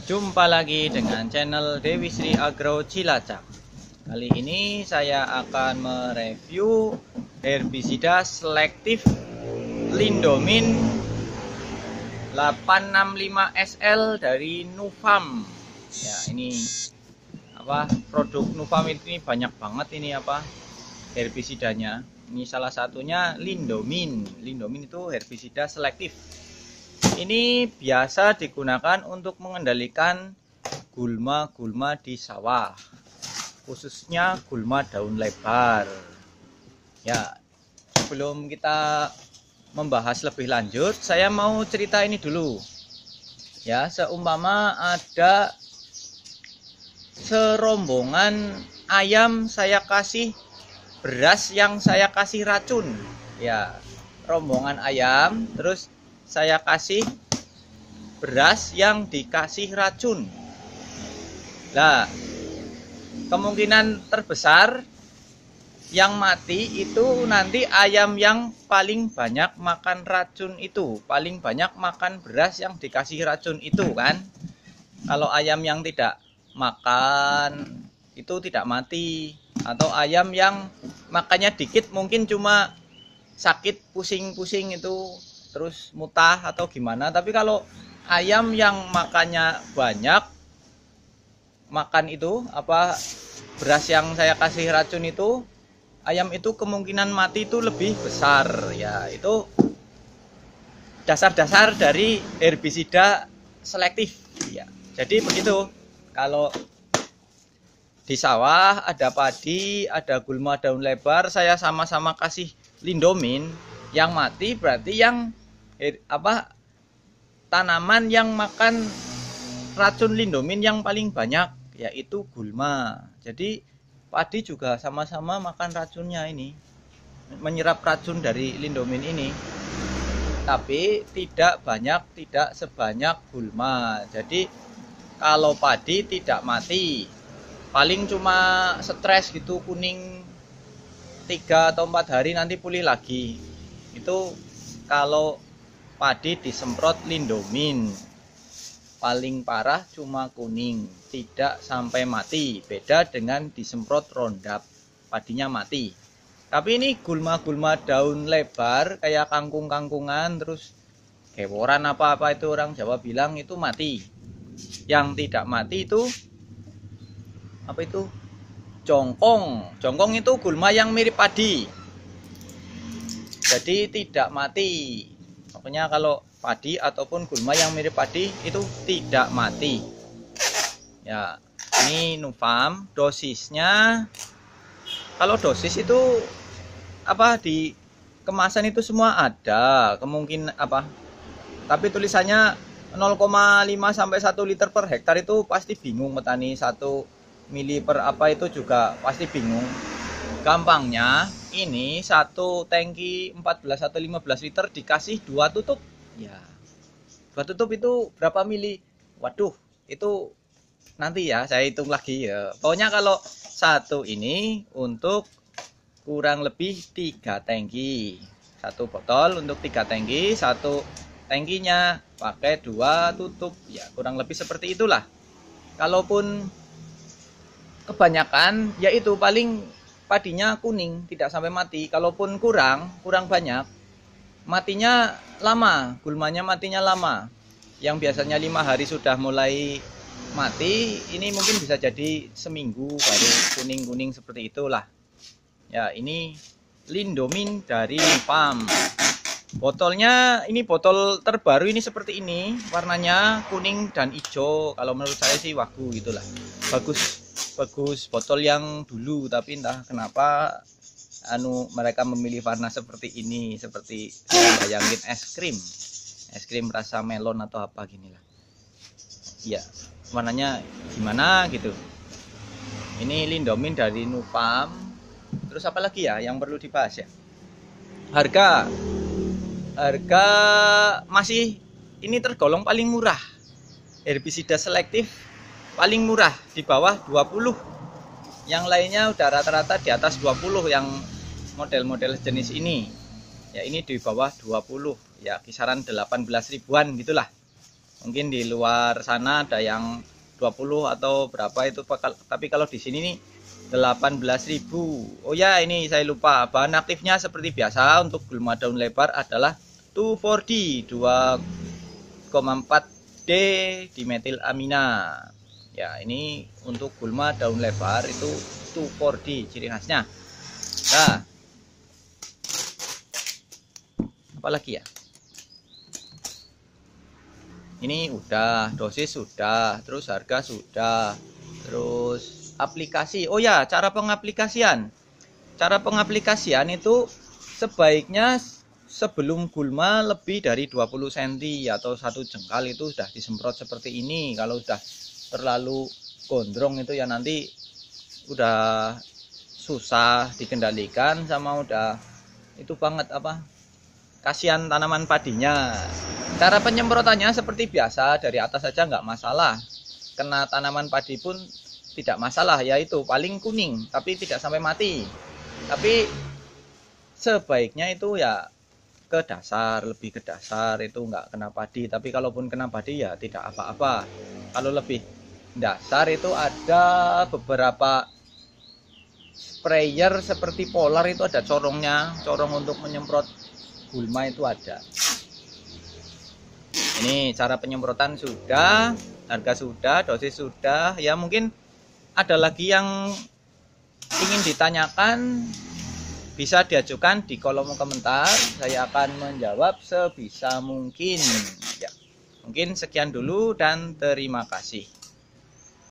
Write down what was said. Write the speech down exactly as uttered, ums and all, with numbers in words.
Jumpa lagi dengan channel Dewi Sri Agro Cilacap. Kali ini saya akan mereview herbisida selektif Lindomin delapan enam lima S L dari Nufarm. Ya, ini apa produk Nufarm ini banyak banget ini apa herbisidanya. Ini salah satunya Lindomin. Lindomin itu herbisida selektif. Ini biasa digunakan untuk mengendalikan gulma-gulma di sawah, khususnya gulma daun lebar. Ya, sebelum kita membahas lebih lanjut, saya mau cerita ini dulu. Ya, seumpama ada serombongan ayam saya kasih beras yang saya kasih racun. Ya, rombongan ayam terus saya kasih beras yang dikasih racun. Nah, kemungkinan terbesar yang mati itu nanti ayam yang paling banyak makan racun itu, paling banyak makan beras yang dikasih racun itu kan. Kalau ayam yang tidak makan itu tidak mati, atau ayam yang makannya dikit mungkin cuma sakit pusing-pusing itu terus mutah atau gimana. Tapi kalau ayam yang makannya banyak, makan itu apa beras yang saya kasih racun itu, ayam itu kemungkinan mati itu lebih besar. Ya, itu dasar-dasar dari herbisida selektif. Ya, jadi begitu. Kalau di sawah ada padi, ada gulma daun lebar, saya sama-sama kasih Lindomin, yang mati berarti yang apa tanaman yang makan racun Lindomin yang paling banyak, yaitu gulma. Jadi padi juga sama-sama makan racunnya ini, menyerap racun dari Lindomin ini, tapi tidak banyak, tidak sebanyak gulma. Jadi kalau padi tidak mati, paling cuma stres gitu, kuning tiga atau empat hari nanti pulih lagi. Itu kalau padi disemprot Lindomin. Paling parah cuma kuning, tidak sampai mati. Beda dengan disemprot Roundup, padinya mati. Tapi ini gulma-gulma daun lebar kayak kangkung-kangkungan, terus keworan apa-apa itu orang Jawa bilang itu mati. Yang tidak mati itu apa itu? Jongkong. Jongkong itu gulma yang mirip padi, jadi tidak mati. Pokoknya kalau padi ataupun gulma yang mirip padi itu tidak mati. Ya, ini Nufarm. Dosisnya, kalau dosis itu apa di kemasan itu semua ada, kemungkinan apa, tapi tulisannya nol koma lima sampai satu liter per hektar, itu pasti bingung petani. Satu mili per apa itu juga pasti bingung. Gampangnya ini satu tangki empat belas atau lima belas liter dikasih dua tutup. Ya, dua tutup itu berapa mili? Waduh, itu nanti ya saya hitung lagi ya. Pokoknya kalau satu ini untuk kurang lebih tiga tangki, satu botol untuk tiga tangki, satu tangkinya pakai dua tutup. Ya, kurang lebih seperti itulah. Kalaupun kebanyakan, yaitu paling padinya kuning, tidak sampai mati. Kalaupun kurang, kurang banyak, matinya lama, gulmanya matinya lama. Yang biasanya lima hari sudah mulai mati, ini mungkin bisa jadi seminggu baru kuning-kuning seperti itulah. Ya, ini Lindomin dari Nufarm. Botolnya ini botol terbaru ini seperti ini, warnanya kuning dan hijau. Kalau menurut saya sih wagu gitulah. Bagus. Bagus botol yang dulu, tapi entah kenapa anu mereka memilih warna seperti ini, seperti saya bayangin es krim es krim rasa melon atau apa gini lah. Ya, warnanya gimana gitu. Ini Lindomin dari Nufarm. Terus apa lagi ya yang perlu dibahas ya? Harga harga masih ini tergolong paling murah. Herbisida selektif paling murah, di bawah dua puluh. Yang lainnya udah rata-rata di atas dua puluh yang model-model jenis ini. Ya, ini di bawah dua puluh. Ya, kisaran delapan belas ribuan gitulah. Mungkin di luar sana ada yang dua puluh atau berapa itu, tapi kalau di sini nih delapan belas ribu. Oh ya, ini saya lupa, bahan aktifnya seperti biasa untuk gulma daun lebar adalah dua empat D, dua koma empat D dimetilamina. Ya, ini untuk gulma daun lebar itu dua empat D ciri khasnya. Nah, apalagi ya? Ini udah, dosis sudah, terus harga sudah, terus aplikasi. Oh ya, cara pengaplikasian. Cara pengaplikasian itu sebaiknya sebelum gulma lebih dari dua puluh sentimeter atau satu jengkal itu sudah disemprot seperti ini. Kalau sudah terlalu gondrong itu ya nanti udah susah dikendalikan, sama udah itu banget apa? Kasihan tanaman padinya. Cara penyemprotannya seperti biasa, dari atas saja nggak masalah. Kena tanaman padi pun tidak masalah, yaitu paling kuning, tapi tidak sampai mati. Tapi sebaiknya itu ya ke dasar, lebih ke dasar, itu nggak kena padi. Tapi kalaupun kena padi ya tidak apa-apa. Kalau lebih dasar itu ada beberapa sprayer seperti Polar, itu ada corongnya, corong untuk menyemprot gulma itu ada. Ini cara penyemprotan sudah, harga sudah, dosis sudah. Ya mungkin ada lagi yang ingin ditanyakan, bisa diajukan di kolom komentar. Saya akan menjawab sebisa mungkin. Ya, mungkin sekian dulu dan terima kasih.